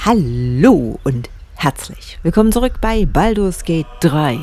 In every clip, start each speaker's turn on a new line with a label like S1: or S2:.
S1: Hallo und herzlich willkommen zurück bei Baldur's Gate 3.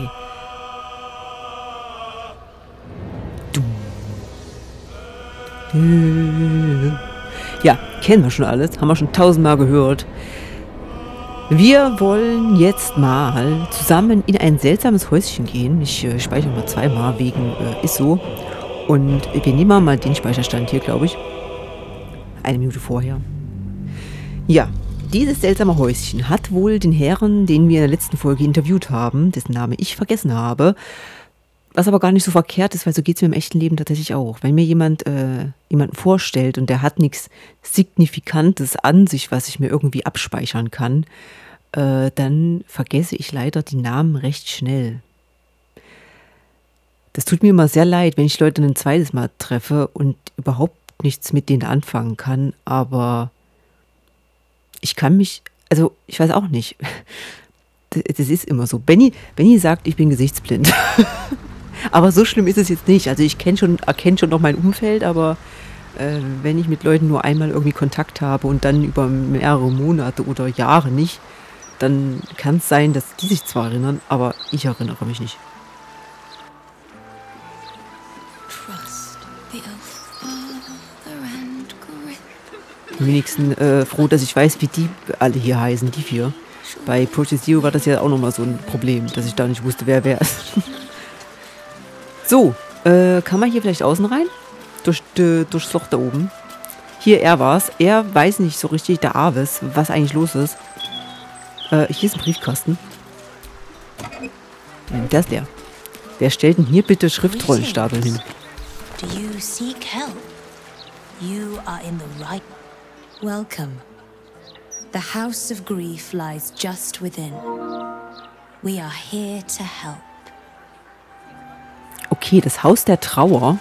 S1: Ja, kennen wir schon alles, haben wir schon 1000-mal gehört. Wir wollen jetzt mal zusammen in ein seltsames Häuschen gehen. Ich speichere mal zweimal wegen ist so. Und wir nehmen mal den Speicherstand hier, glaube ich. 1 Minute vorher. Ja, dieses seltsame Häuschen hat wohl den Herren, den wir in der letzten Folge interviewt haben, dessen Name ich vergessen habe, was aber gar nicht so verkehrt ist, weil so geht es mir im echten Leben tatsächlich auch. Wenn mir jemanden vorstellt und der hat nichts Signifikantes an sich, was ich mir irgendwie abspeichern kann, dann vergesse ich leider die Namen recht schnell. Das tut mir immer sehr leid, wenn ich Leute ein zweites Mal treffe und überhaupt nichts mit denen anfangen kann, aber ich kann mich, also ich weiß auch nicht, das ist immer so. Benny sagt, ich bin gesichtsblind. Aber so schlimm ist es jetzt nicht. Also ich erkenne schon noch mein Umfeld, aber wenn ich mit Leuten nur einmal irgendwie Kontakt habe und dann über mehrere Monate oder Jahre nicht, dann kann es sein, dass die sich zwar erinnern, aber ich erinnere mich nicht. Am wenigsten froh, dass ich weiß, wie die alle hier heißen, die 4. Bei Project Zero war das ja auch nochmal so ein Problem, dass ich da nicht wusste, wer ist. So, kann man hier vielleicht außen rein? Durchs Loch da oben. Hier, er war's. Er weiß nicht so richtig, der Avis, was eigentlich los ist. Hier ist ein Briefkasten. Der ist leer. Wer stellt denn hier bitte Schriftrollenstapel hin?
S2: Do you seek help? You are in the right. Welcome. The House of Grief lies just within. We are here to help.
S1: Okay, das Haus der Trauer.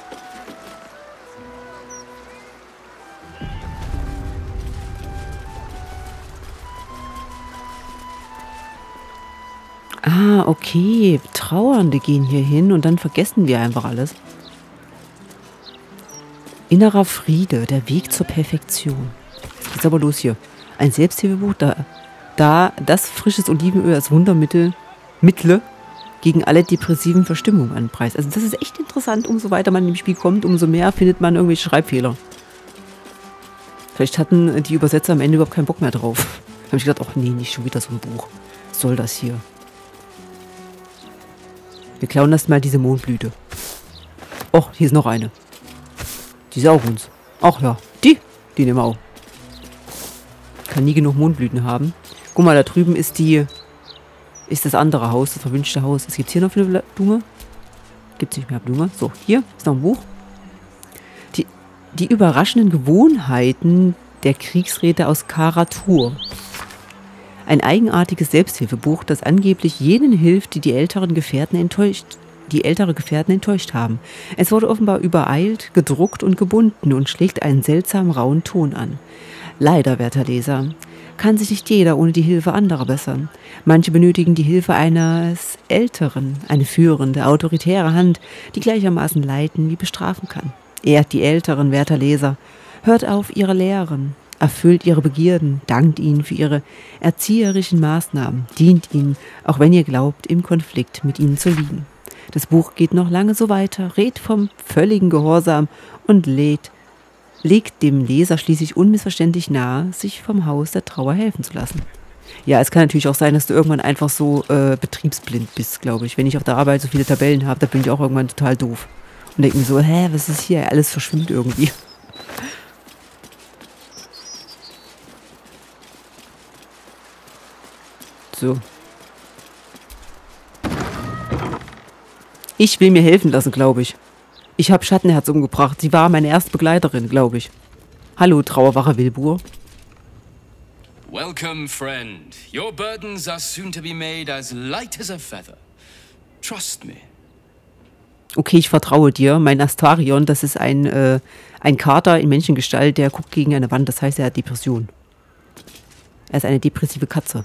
S1: Ah, okay. Trauernde gehen hier hin und dann vergessen wir einfach alles. Innerer Friede, der Weg zur Perfektion. Jetzt geht's aber los hier. Ein Selbsthilfebuch, das frisches Olivenöl als Wundermittel gegen alle depressiven Verstimmungen anpreist. Also das ist echt interessant. Umso weiter man im Spiel kommt, umso mehr findet man irgendwelche Schreibfehler. Vielleicht hatten die Übersetzer am Ende überhaupt keinen Bock mehr drauf. Da habe ich gedacht, ach nee, nicht schon wieder so ein Buch. Was soll das hier? Wir klauen erst mal diese Mondblüte. Och, hier ist noch eine. Die ist auch uns. Ach ja, die nehmen wir auch. Kann nie genug Mondblüten haben. Guck mal, da drüben ist das andere Haus, das verwünschte Haus. Was gibt's hier noch für eine Blume? Gibt's nicht mehr Blume. So, hier ist noch ein Buch. Die überraschenden Gewohnheiten der Kriegsräte aus Karatur. Ein eigenartiges Selbsthilfebuch, das angeblich jenen hilft, die ältere Gefährten enttäuscht haben. Es wurde offenbar übereilt, gedruckt und gebunden und schlägt einen seltsam rauen Ton an. Leider, werter Leser, kann sich nicht jeder ohne die Hilfe anderer bessern. Manche benötigen die Hilfe eines Älteren, eine führende, autoritäre Hand, die gleichermaßen leiten wie bestrafen kann. Ehrt die Älteren, werter Leser, hört auf ihre Lehren, erfüllt ihre Begierden, dankt ihnen für ihre erzieherischen Maßnahmen, dient ihnen, auch wenn ihr glaubt, im Konflikt mit ihnen zu liegen. Das Buch geht noch lange so weiter, rät vom völligen Gehorsam und legt dem Leser schließlich unmissverständlich nahe, sich vom Haus der Trauer helfen zu lassen. Ja, es kann natürlich auch sein, dass du irgendwann einfach so betriebsblind bist, glaube ich. Wenn ich auf der Arbeit so viele Tabellen habe, da bin ich auch irgendwann total doof. Und denke mir so, was ist hier? Alles verschwimmt irgendwie. So. Ich will mir helfen lassen, glaube ich. Ich habe Schattenherz umgebracht. Sie war meine erste Begleiterin, glaube ich. Hallo, Trauerwache Wilbur.
S3: Welcome, friend. Your burdens are soon to be made as light as a feather. Trust me.
S1: Okay, ich vertraue dir. Mein Astarion, das ist ein Kater in Menschengestalt, der guckt gegen eine Wand. Das heißt, er hat Depression. Er ist eine depressive Katze.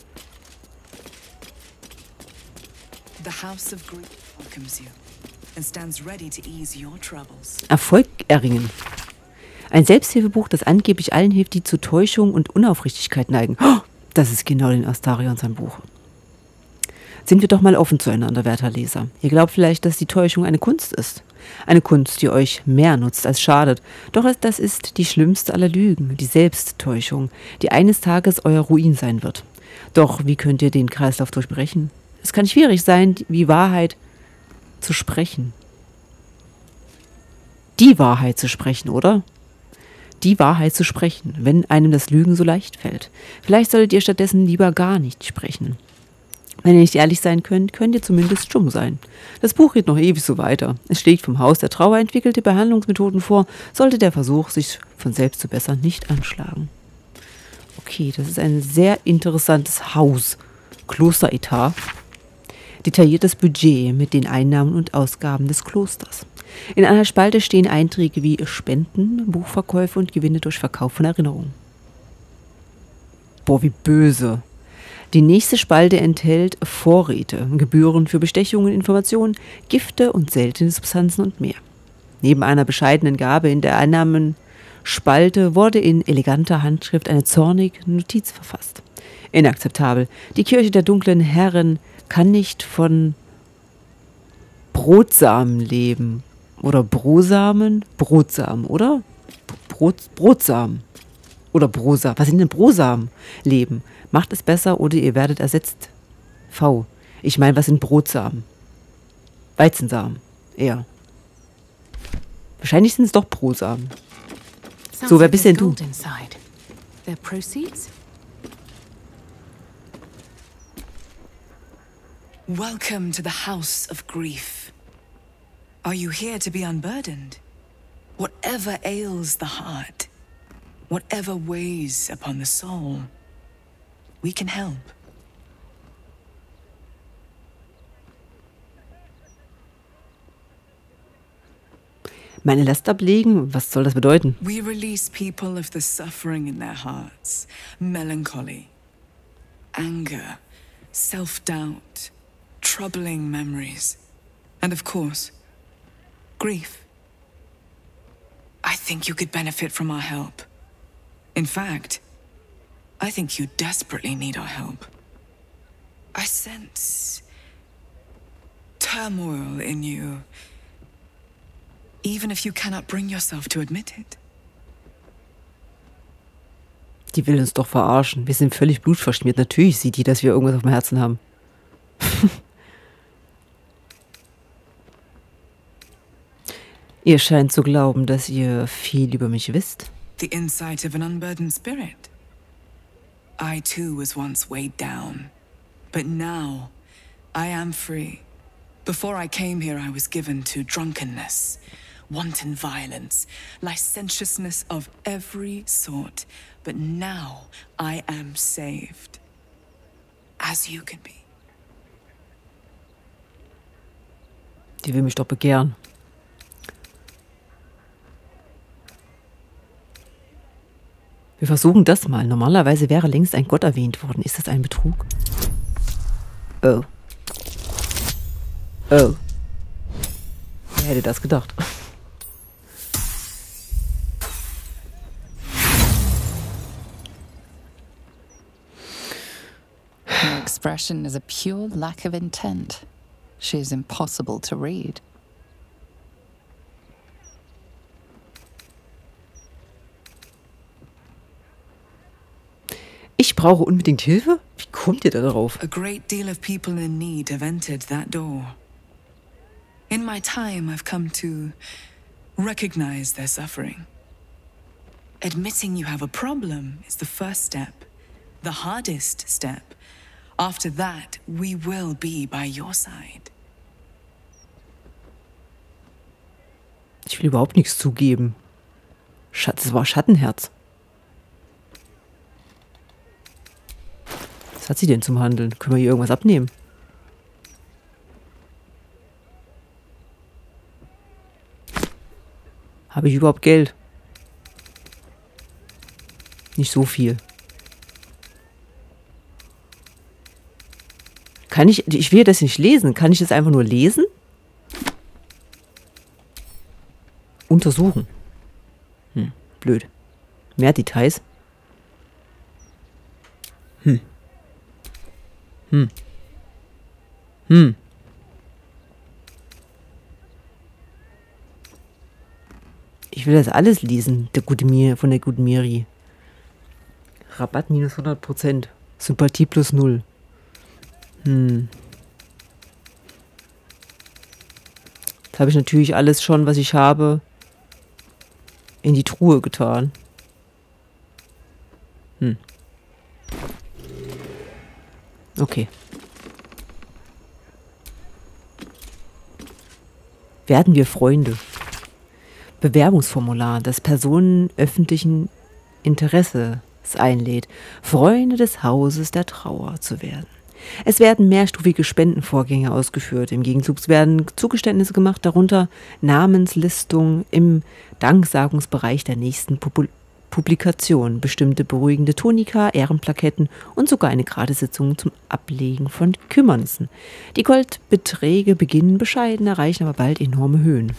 S4: The House of Grief welcomes you and stands ready to ease your troubles.
S1: Erfolg erringen. Ein Selbsthilfebuch, das angeblich allen hilft, die zu Täuschung und Unaufrichtigkeit neigen. Oh, Das ist genau den Astarion sein Buch. Sind wir doch mal offen zueinander, werter Leser. Ihr glaubt vielleicht, dass die Täuschung eine Kunst ist. Eine Kunst, die euch mehr nutzt als schadet. Doch das ist die schlimmste aller Lügen, die Selbsttäuschung, die eines Tages euer Ruin sein wird. Doch wie könnt ihr den Kreislauf durchbrechen? Es kann schwierig sein, die Wahrheit zu sprechen. Die Wahrheit zu sprechen, oder? Die Wahrheit zu sprechen, wenn einem das Lügen so leicht fällt. Vielleicht solltet ihr stattdessen lieber gar nicht sprechen. Wenn ihr nicht ehrlich sein könnt, könnt ihr zumindest stumm sein. Das Buch geht noch ewig so weiter. Es schlägt vom Haus der Trauer entwickelte Behandlungsmethoden vor, sollte der Versuch, sich von selbst zu bessern, nicht anschlagen. Okay, das ist ein sehr interessantes Haus. Klosteretat. Detailliertes Budget mit den Einnahmen und Ausgaben des Klosters. In einer Spalte stehen Einträge wie Spenden, Buchverkäufe und Gewinne durch Verkauf von Erinnerungen. Boah, wie böse. Die nächste Spalte enthält Vorräte, Gebühren für Bestechungen, Informationen, Gifte und seltene Substanzen und mehr. Neben einer bescheidenen Gabe in der Einnahmenspalte wurde in eleganter Handschrift eine zornige Notiz verfasst. Inakzeptabel. Die Kirche der dunklen Herren kann nicht von Brotsamen leben. Oder Brosamen? Brotsamen, oder? Brotsamen. Oder Brosamen. Was sind denn Brosamen? Leben. Macht es besser oder ihr werdet ersetzt. V. Ich meine, was sind Brotsamen? Weizensamen. Eher. Wahrscheinlich sind es doch Brosamen. So, wer bist denn du?
S4: Welcome to the House of Grief. Are you here to be unburdened? Whatever ails the heart, whatever weighs upon the soul, we can help.
S1: Meine Last ablegen? Was soll das bedeuten?
S4: We release people of the suffering in their hearts, melancholy, anger, self-doubt, troubling memories, and of course, grief. I think you could benefit from our help. In fact, I think you desperately need our help. I sense turmoil in you, even if you cannot bring yourself to admit it.
S1: Die will uns doch verarschen. Wir sind völlig blutverschmiert. Natürlich sieht die, dass wir irgendwas auf dem Herzen haben. Ihr scheint zu glauben, dass ihr viel über mich wisst.
S4: The insight of an unburdened spirit. I too was once weighed down, but now I am free. Before I came here, I was given to drunkenness, wanton violence, licentiousness of every sort. But now I am saved, as you can be.
S1: Die will mich doch begehren. Wir versuchen das mal. Normalerweise wäre längst ein Gott erwähnt worden. Ist das ein Betrug? Oh. Oh. Wer hätte das gedacht?
S5: Her expression is a pure lack of intent. She is impossible to read.
S1: Ich brauche unbedingt Hilfe? Wie kommt ihr da darauf?
S4: A great deal of people in need have entered that door. In my time, I've come to recognize their suffering. Admitting you have a problem is the first step, the hardest step. After that, we will be by your side.
S1: Ich will überhaupt nichts zugeben. Das war Schattenherz. Was hat sie denn zum Handeln? Können wir ihr irgendwas abnehmen? Habe ich überhaupt Geld? Nicht so viel. Kann ich will das nicht lesen. Kann ich das einfach nur lesen? Untersuchen. Blöd. Mehr Details. Ich will das alles lesen, von der guten Miri. Rabatt minus 100%. Sympathie plus 0. Jetzt habe ich natürlich alles schon, was ich habe, in die Truhe getan. Okay. Werden wir Freunde? Bewerbungsformular, das Personen öffentlichen Interesses einlädt, Freunde des Hauses der Trauer zu werden. Es werden mehrstufige Spendenvorgänge ausgeführt. Im Gegenzug werden Zugeständnisse gemacht, darunter Namenslistung im Danksagungsbereich der nächsten Publikation, bestimmte beruhigende Tonika, Ehrenplaketten und sogar eine Gratissitzung zum Ablegen von Kümmernissen. Die Goldbeträge beginnen bescheiden, erreichen aber bald enorme Höhen.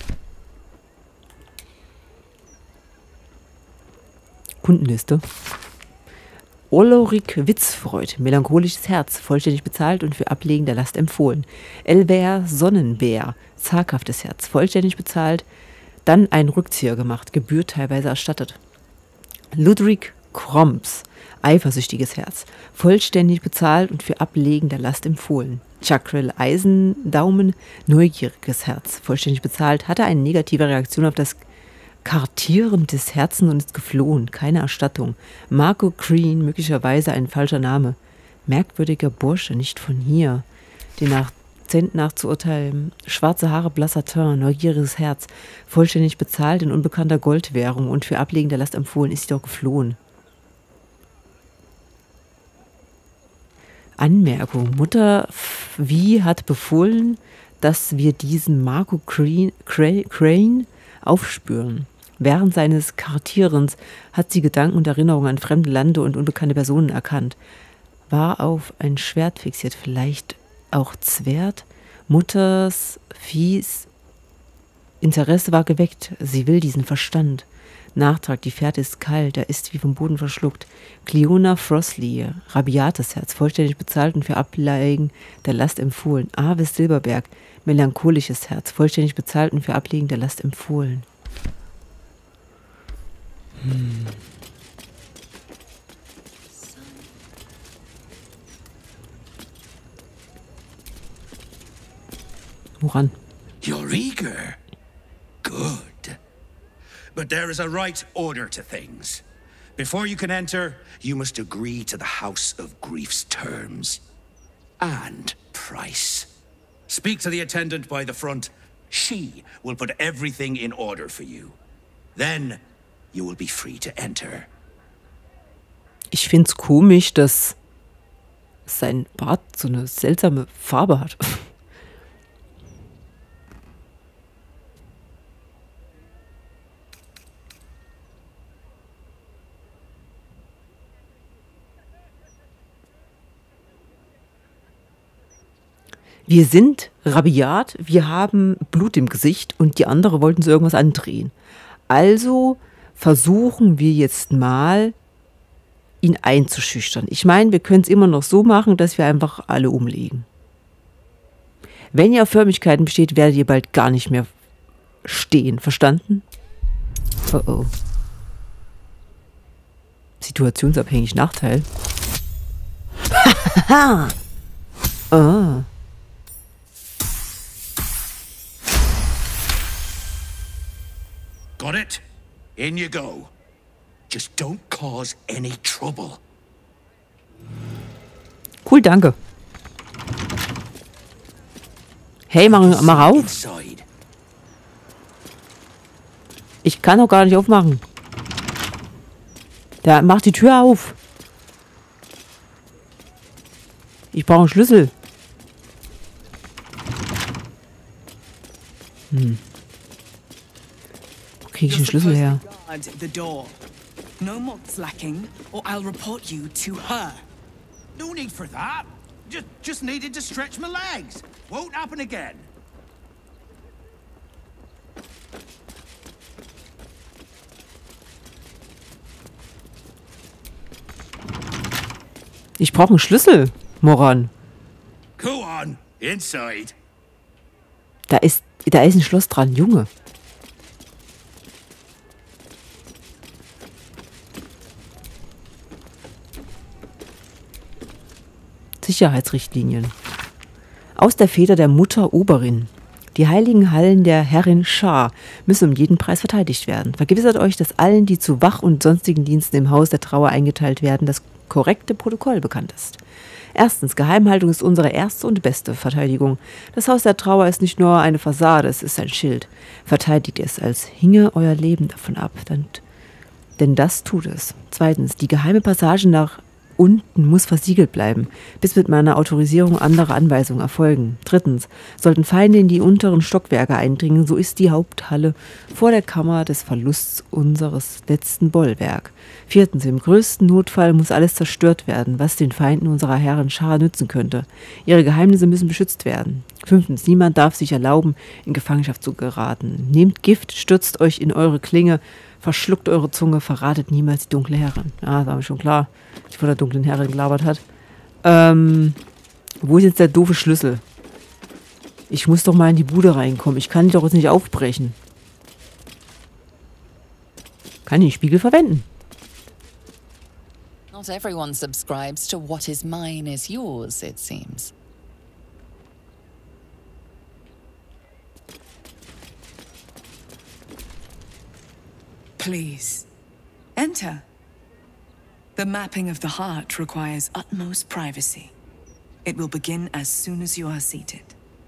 S1: Kundenliste. Ulrich Witzfreud, melancholisches Herz, vollständig bezahlt und für Ablegen der Last empfohlen. Elbert Sonnenbär, zaghaftes Herz, vollständig bezahlt, dann einen Rückzieher gemacht, Gebühr teilweise erstattet. Ludwig Kromps, eifersüchtiges Herz, vollständig bezahlt und für Ablegen der Last empfohlen. Chakrel Eisendaumen, neugieriges Herz, vollständig bezahlt, hatte eine negative Reaktion auf das Kartieren des Herzens und ist geflohen, keine Erstattung. Marco Green, möglicherweise ein falscher Name. Merkwürdiger Bursche, nicht von hier. Den Akzent nach zu urteilen. Schwarze Haare, blasser Teint, neugieriges Herz. Vollständig bezahlt in unbekannter Goldwährung und für Ablegen der Last empfohlen, ist jedoch geflohen. Anmerkung. Mutter Wie hat befohlen, dass wir diesen Marco Crane aufspüren. Während seines Kartierens hat sie Gedanken und Erinnerungen an fremde Lande und unbekannte Personen erkannt. War auf ein Schwert fixiert, vielleicht auch Zwert. Mutters Viehs Interesse war geweckt. Sie will diesen Verstand. Nachtrag, die Fährte ist kalt, er ist wie vom Boden verschluckt. Cleona Frosley, rabiates Herz, vollständig bezahlt und für Ablegen der Last empfohlen. Avis Silberberg, melancholisches Herz, vollständig bezahlt und für Ablegen der Last empfohlen. Woran?
S6: You're eager. Good. But there is a right order to things. Before you can enter, you must agree to the House of Grief's terms. And price. Speak to the attendant by the front. She will put everything in order for you. Then you will be free to enter.
S1: Ich find's komisch, dass sein Bart so eine seltsame Farbe hat. Wir sind rabiat, wir haben Blut im Gesicht und die andere wollten so irgendwas andrehen. Also versuchen wir jetzt mal, ihn einzuschüchtern. Ich meine, wir können es immer noch so machen, dass wir einfach alle umlegen. Wenn ihr auf Förmlichkeiten besteht, werdet ihr bald gar nicht mehr stehen. Verstanden? Oh oh. Situationsabhängig Nachteil. Hahaha. Ah.
S6: Got it? In you go. Just don't cause any trouble.
S1: Cool, danke. Hey, mach auf.
S6: Inside.
S1: Ich kann doch gar nicht aufmachen. Der macht die Tür auf. Ich brauche einen Schlüssel. Wo kriege ich den Schlüssel her?
S4: No more slacking, or I'll report you to her.
S6: No need for that. Just needed to stretch my legs. Won't happen again.
S1: Ich brauche einen Schlüssel, Moran.
S6: Inside.
S1: Da ist ein Schloss dran, Junge. Sicherheitsrichtlinien. Aus der Feder der Mutter Oberin. Die heiligen Hallen der Herrin Shar müssen um jeden Preis verteidigt werden. Vergewissert euch, dass allen, die zu Wach- und sonstigen Diensten im Haus der Trauer eingeteilt werden, das korrekte Protokoll bekannt ist. Erstens, Geheimhaltung ist unsere erste und beste Verteidigung. Das Haus der Trauer ist nicht nur eine Fassade, es ist ein Schild. Verteidigt es, als hinge euer Leben davon ab, denn das tut es. Zweitens, die geheime Passage nach unten muss versiegelt bleiben, bis mit meiner Autorisierung andere Anweisungen erfolgen. Drittens, sollten Feinde in die unteren Stockwerke eindringen, so ist die Haupthalle vor der Kammer des Verlusts unseres letzten Bollwerk. Viertens, im größten Notfall muss alles zerstört werden, was den Feinden unserer Herren Schar nützen könnte. Ihre Geheimnisse müssen beschützt werden. Fünftens, niemand darf sich erlauben, in Gefangenschaft zu geraten. Nehmt Gift, stürzt euch in eure Klinge, verschluckt eure Zunge, verratet niemals die dunkle Herrin. Ja, das war mir schon klar, die von der dunklen Herrin gelabert hat. Wo ist jetzt der doofe Schlüssel? Ich muss doch mal in die Bude reinkommen. Ich kann die doch jetzt nicht aufbrechen. Kann ich den Spiegel verwenden?
S5: Not everyone subscribes to what is mine is yours, it seems.
S4: Please, enter. The mapping of the heart requires utmost privacy. It will begin as soon as you are seated.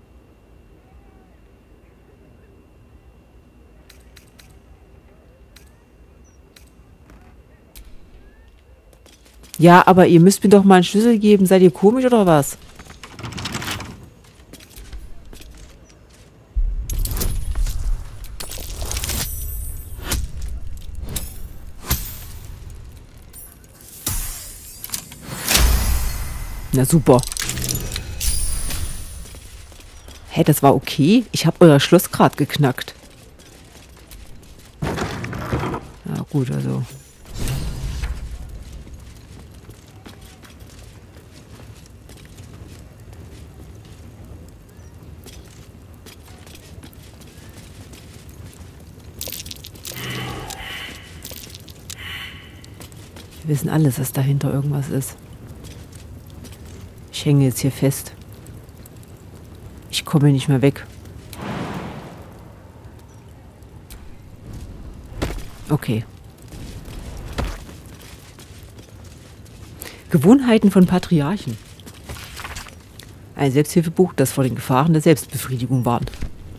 S1: Ja, aber ihr müsst mir doch mal einen Schlüssel geben. Seid ihr komisch oder was? Na super. Hä, das war okay? Ich habe euer Schloss gerade geknackt. Ja gut, also... Wir wissen alles, dass dahinter irgendwas ist. Ich hänge jetzt hier fest. Ich komme nicht mehr weg. Okay. Gewohnheiten von Patriarchen. Ein Selbsthilfebuch, das vor den Gefahren der Selbstbefriedigung warnt.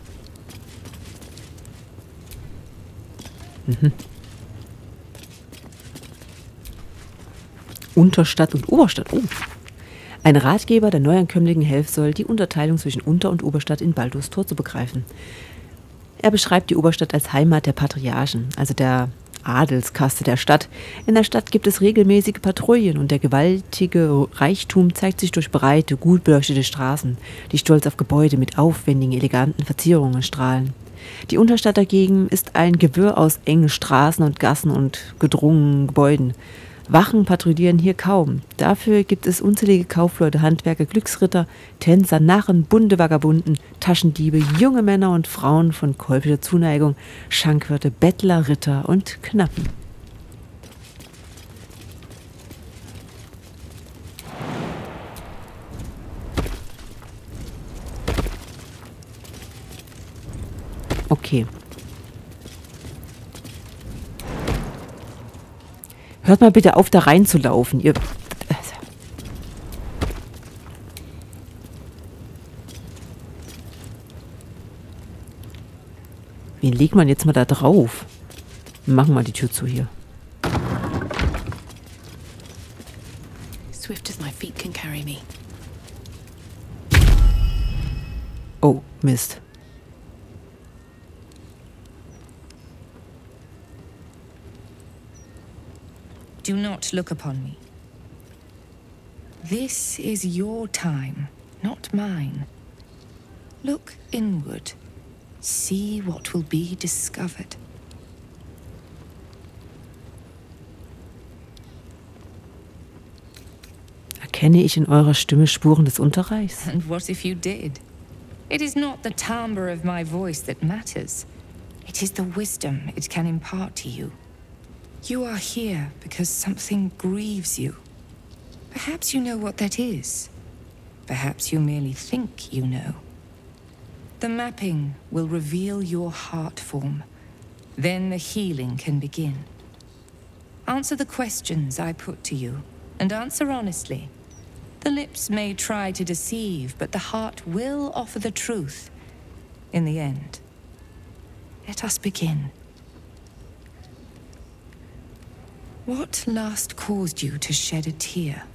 S1: Unterstadt und Oberstadt. Oh. Ein Ratgeber, der Neuankömmlingen helfen soll, die Unterteilung zwischen Unter- und Oberstadt in Baldur's Tor zu begreifen. Er beschreibt die Oberstadt als Heimat der Patriarchen, also der Adelskaste der Stadt. In der Stadt gibt es regelmäßige Patrouillen und der gewaltige Reichtum zeigt sich durch breite, gut beleuchtete Straßen, die stolz auf Gebäude mit aufwendigen, eleganten Verzierungen strahlen. Die Unterstadt dagegen ist ein Gewirr aus engen Straßen und Gassen und gedrungenen Gebäuden. Wachen patrouillieren hier kaum. Dafür gibt es unzählige Kaufleute, Handwerker, Glücksritter, Tänzer, Narren, bunte Vagabunden, Taschendiebe, junge Männer und Frauen von käuflicher Zuneigung, Schankwirte, Bettler, Ritter und Knappen. Okay. Hört mal bitte auf, da reinzulaufen. Ihr... Wen legt man jetzt mal da drauf? Machen wir die Tür zu hier.
S2: Swift as my feet can carry me.
S1: Oh, Mist.
S2: Do not look upon me. This is your time, not mine. Look inward. See what will be discovered.
S1: Erkenne ich in eurer Stimme Spuren des Unterreichs?
S7: And what if you did? It is not the timbre of my voice that matters. It is the wisdom it can impart to you. You are here because something grieves you. Perhaps you know what that is. Perhaps you merely think you know. The mapping will reveal your heart form. Then the healing can begin. Answer the questions I put to you, and answer honestly. The lips may try to deceive, but the heart will offer the truth in the end. Let us begin. What last caused you to shed a tear?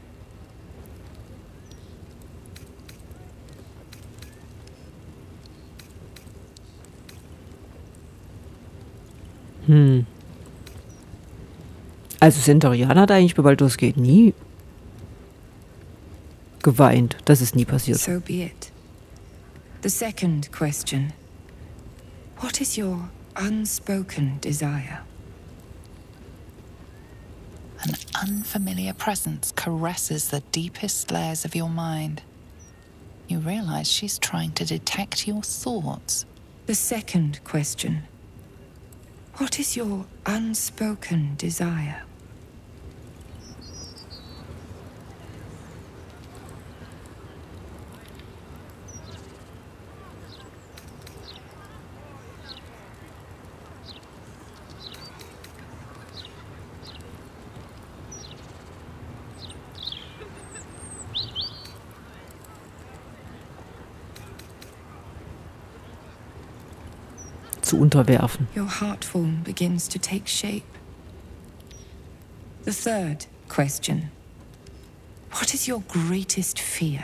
S1: Also Centaurian hat eigentlich bei Baldur's Gate nie geweint. Das ist nie passiert.
S7: So be it. The second question. What is your unspoken desire?
S5: An unfamiliar presence caresses the deepest layers of your mind. You realize she's trying to detect your thoughts.
S7: The second question. What is your unspoken desire?
S1: Zu unterwerfen.
S7: Your heart form begins to take shape. The third question. What is your greatest fear?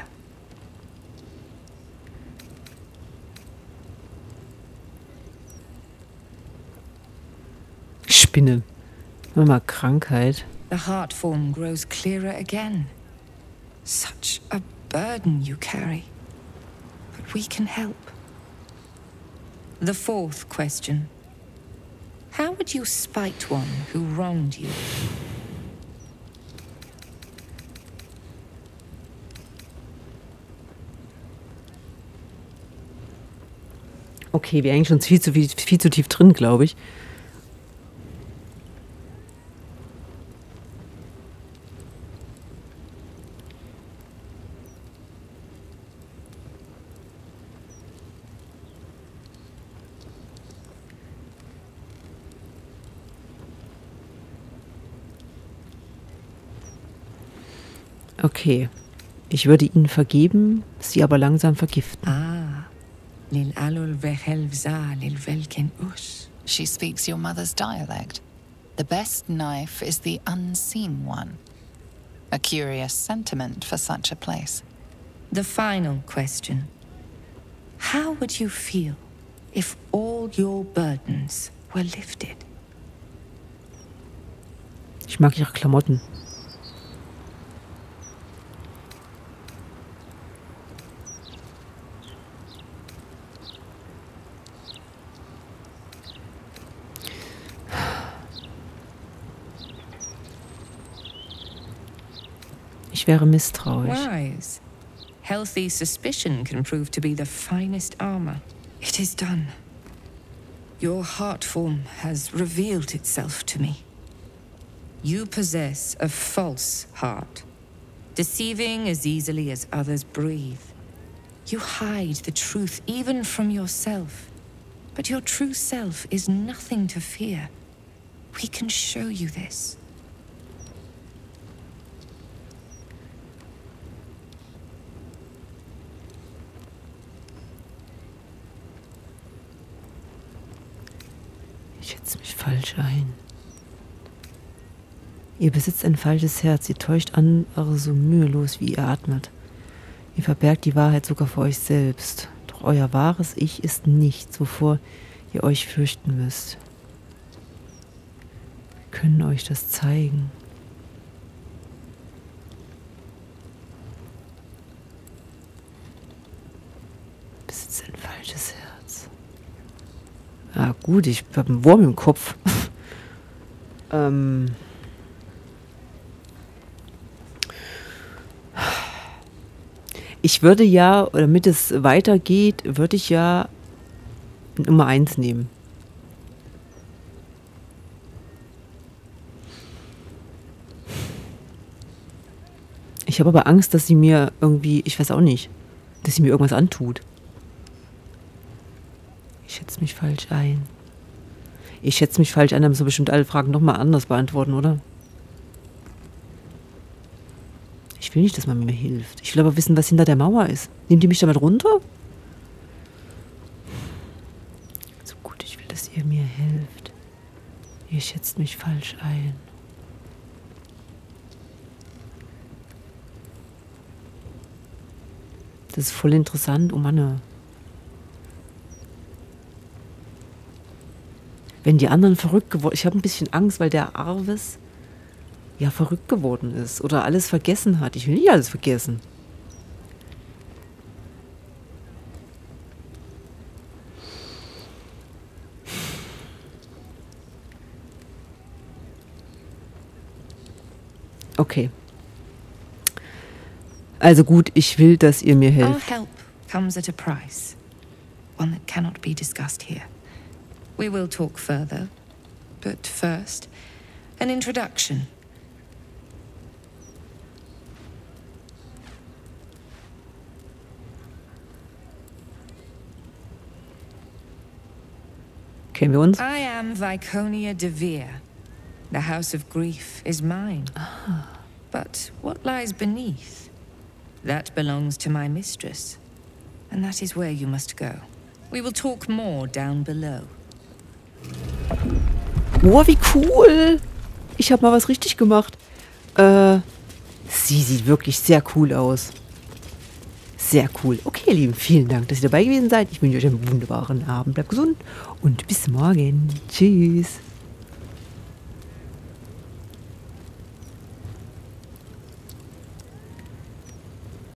S1: Spinne. Mal Krankheit.
S7: The heart form grows clearer again. Such a burden you carry. But we can help. The fourth question. How would you spite one who wronged you?
S1: Okay, wir hängen schon viel zu tief drin, glaube ich. Okay. Ich würde ihnen vergeben, sie aber langsam vergiften.
S5: She speaks your mother's dialect. The best knife is the unseen one. A curious sentiment for such a place.
S7: The final question. How would you feel if all your burdens were lifted?
S1: Ich mag ihre Klamotten. Ich wäre misstrauisch.
S7: Wise. Healthy suspicion can prove to be the finest armor. It is done. Your heart form has revealed itself to me. You possess a false heart, deceiving as easily as others breathe. You hide the truth even from yourself. But your true self is nothing to fear. We can show you this.
S1: Ich schätze mich falsch ein. Ihr besitzt ein falsches Herz, ihr täuscht andere so mühelos, wie ihr atmet. Ihr verbergt die Wahrheit sogar vor euch selbst. Doch euer wahres Ich ist nichts, wovor ihr euch fürchten müsst. Wir können euch das zeigen. Ihr besitzt ein falsches Herz. Ah gut, ich habe einen Wurm im Kopf. Ich würde ja, damit es weitergeht, würde ich ja Nummer 1 nehmen. Ich habe aber Angst, dass sie mir irgendwie, ich weiß auch nicht, dass sie mir irgendwas antut. Ich schätze mich falsch ein. Ich schätze mich falsch ein, dann müssen wir bestimmt alle Fragen nochmal anders beantworten, oder? Ich will nicht, dass man mir hilft. Ich will aber wissen, was hinter der Mauer ist. Nehmt ihr mich damit runter? So gut, ich will, dass ihr mir hilft. Ihr schätzt mich falsch ein. Das ist voll interessant. Oh Mann. Wenn die anderen verrückt geworden... Ich habe ein bisschen Angst, weil der Arvis ja verrückt geworden ist oder alles vergessen hat. Ich will nicht alles vergessen. Okay. Also gut, ich will, dass ihr mir
S7: Our
S1: helft.
S7: help comes at a price, one that cannot be discussed here. We will talk further, but first, an introduction.
S1: Kennen wir uns?
S7: I am Viconia de Vere. The House of Grief is mine. But what lies beneath? That belongs to my mistress. And that is where you must go. We will talk more down below.
S1: Oh, wie cool! Ich habe mal was richtig gemacht. Sie sieht wirklich sehr cool aus. Sehr cool. Okay, ihr Lieben, vielen Dank, dass ihr dabei gewesen seid. Ich wünsche euch einen wunderbaren Abend. Bleibt gesund und bis morgen. Tschüss.